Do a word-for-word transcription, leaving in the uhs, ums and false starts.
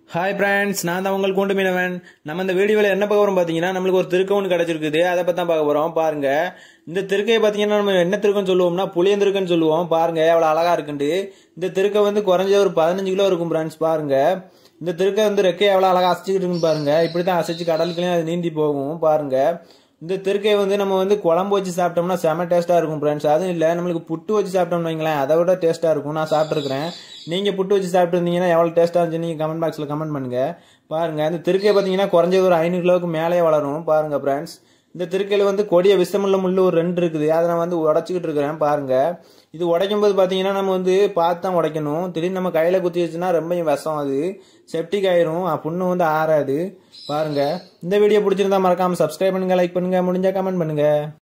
Hi friends, நான் தான் உங்களுக்கு கொண்டு மீனவன். நம்ம இந்த வீடியோவில் என்ன பார்க்க போறோம் பார்த்தீங்கன்னா, நம்மளுக்கு ஒரு திருக்கை ஒன்று கிடச்சிருக்குது. அதை பற்றி தான் பார்க்க போகிறோம். பாருங்க, இந்த திருக்கையை பார்த்தீங்கன்னா நம்ம என்ன திருக்கன்னு சொல்லுவோம்னா புளியந்திருக்குன்னு சொல்லுவோம். பாருங்க எவ்வளோ அழகா இருக்குண்டு. இந்த திருக்கை வந்து குறைஞ்ச ஒரு பதினஞ்சு கிலோ இருக்கும் ஃப்ரெண்ட்ஸ். பாருங்க இந்த திருக்கை வந்து ரெக்கை எவ்வளோ அழகா அசைச்சிக்கிட்டு இருக்குன்னு பாருங்க. இப்படி தான் அசைச்சு கடலுக்குள்ளேயும் அது நீந்தி போகும். பாருங்க இந்த திருக்கையை வந்து நம்ம வந்து குழம்பு வச்சு சாப்பிட்டோம்னா செம டேஸ்ட்டாக இருக்கும் ஃப்ரெண்ட்ஸ். அதுவும் இல்லை, நம்மளுக்கு புட்டு வச்சு சாப்பிட்டோம்னு வைங்களேன், அதை விட டேஸ்ட்டாக இருக்கும். நான் சாப்பிட்ருக்கிறேன். நீங்கள் புட்டு வச்சு சாப்பிட்டுருந்தீங்கன்னா எவ்வளோ டேஸ்ட்டாக இருந்துச்சு நீங்கள் கமெண்ட் பாக்ஸில் கமெண்ட் பண்ணுங்க. பாருங்க இந்த திருக்கையை பார்த்தீங்கன்னா குறைஞ்சது ஒரு ஐநூறு கிலோவுக்கு மேலே வளரும். பாருங்க ஃப்ரெண்ட்ஸ், இந்த திருக்கையில் வந்து கொடிய விஷமுள்ள முள்ளு ஒரு ரெண்டு இருக்குது. அதை நான் வந்து உடச்சிக்கிட்டு இருக்கிறேன். பாருங்க இது உடைக்கும் போது பார்த்தீங்கன்னா நம்ம வந்து பார்த்து தான் உடைக்கணும். திடீர்னு நம்ம கையில் குத்தி வச்சுன்னா ரொம்ப விஷம், அது செப்டிக் ஆயிரும், புண்ணு வந்து ஆறாது. பாருங்க இந்த வீடியோ பிடிச்சிருந்தா மறக்காம சப்ஸ்கிரைப் பண்ணுங்க, லைக் பண்ணுங்க, முடிஞ்சா கமெண்ட் பண்ணுங்க.